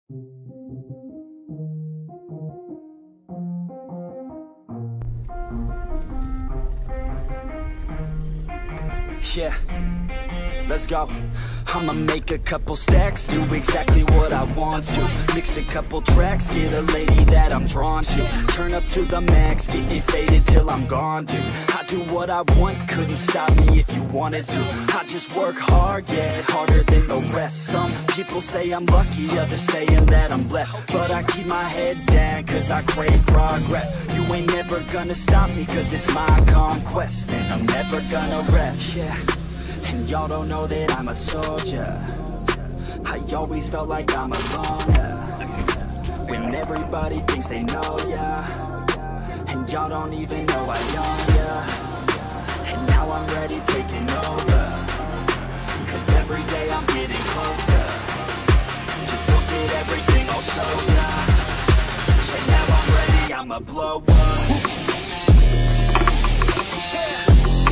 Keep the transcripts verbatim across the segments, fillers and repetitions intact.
Yeah, let's go. I'ma make a couple stacks, do exactly what I want to. Mix a couple tracks, get a lady that I'm drawn to. Turn up to the max, get me faded till I'm gone, dude. I do what I want, couldn't stop me if you wanted to. I just work hard, yeah, harder than the rest. Some people say I'm lucky, others saying that I'm blessed. But I keep my head down, cause I crave progress. You ain't never gonna stop me, cause it's my conquest. And I'm never gonna rest, yeah. And y'all don't know that I'm a soldier. I always felt like I'm alone, yeah. When everybody thinks they know ya, and y'all don't even know I own ya. And now I'm ready taking over, cause every day I'm getting closer. Just look at everything I'll show ya. And now I'm ready, I'ma blow up. Yeah.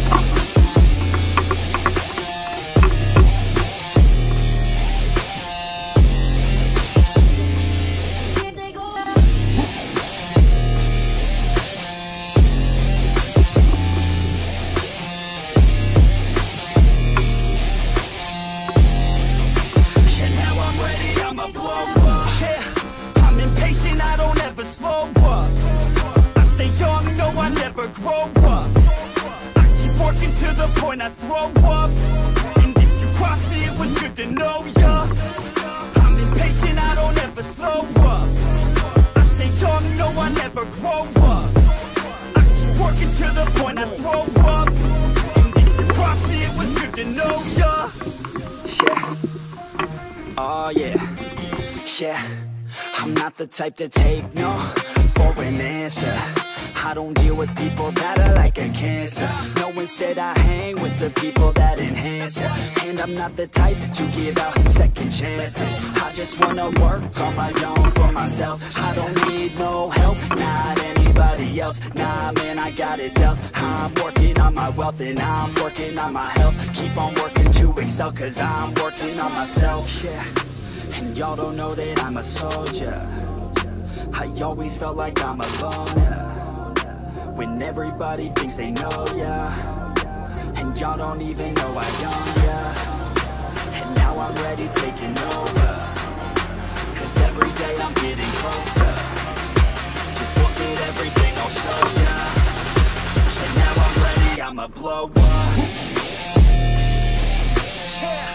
Grow up, I keep working to the point I throw up. And if you cross me, it was good to know ya. I'm impatient, I don't ever slow up. I stay young, no, I never grow up. I keep working to the point I throw up. And if you cross me, it was good to know ya. Yeah, oh yeah, yeah. I'm not the type to take no for an answer. I don't deal with people that are like a cancer. No, instead I hang with the people that enhance ya. And I'm not the type to give out second chances. I just wanna work on my own for myself. I don't need no help, not anybody else. Nah, man, I got it dealt. I'm working on my wealth and I'm working on my health. Keep on working to excel, cause I'm working on myself. Yeah, and y'all don't know that I'm a soldier. I always felt like I'm alone, yeah. When everybody thinks they know ya, and y'all don't even know I own ya. And now I'm ready taking over, cause every day I'm getting closer. Just look at everything I'll show ya. And now I'm ready, I'ma blow up. Yeah.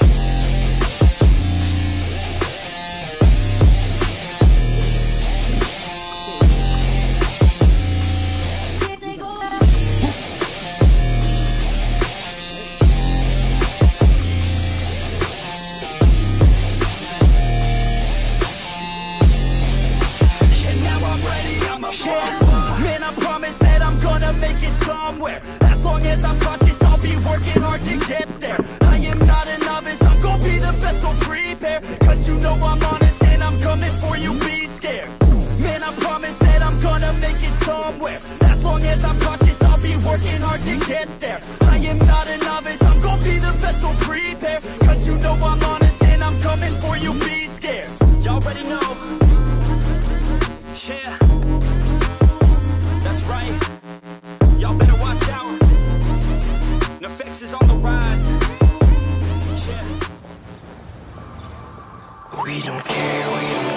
Man, I promise that I'm gonna make it somewhere. As long as I'm conscious, I'll be working hard to get there. I am not a novice, I'm gonna be the best, so prepare. Cause you know I'm honest and I'm coming for you, be scared. Man, I promise that I'm gonna make it somewhere. As long as I'm conscious, I'll be working hard to get there. I am not a novice, I'm gonna be the best, so prepare. Cause you know I'm honest and I'm coming for you, be scared. Y'all already know. Yeah, that's right. Y'all better watch out. N F X is on the rise. Yeah. We don't care, we don't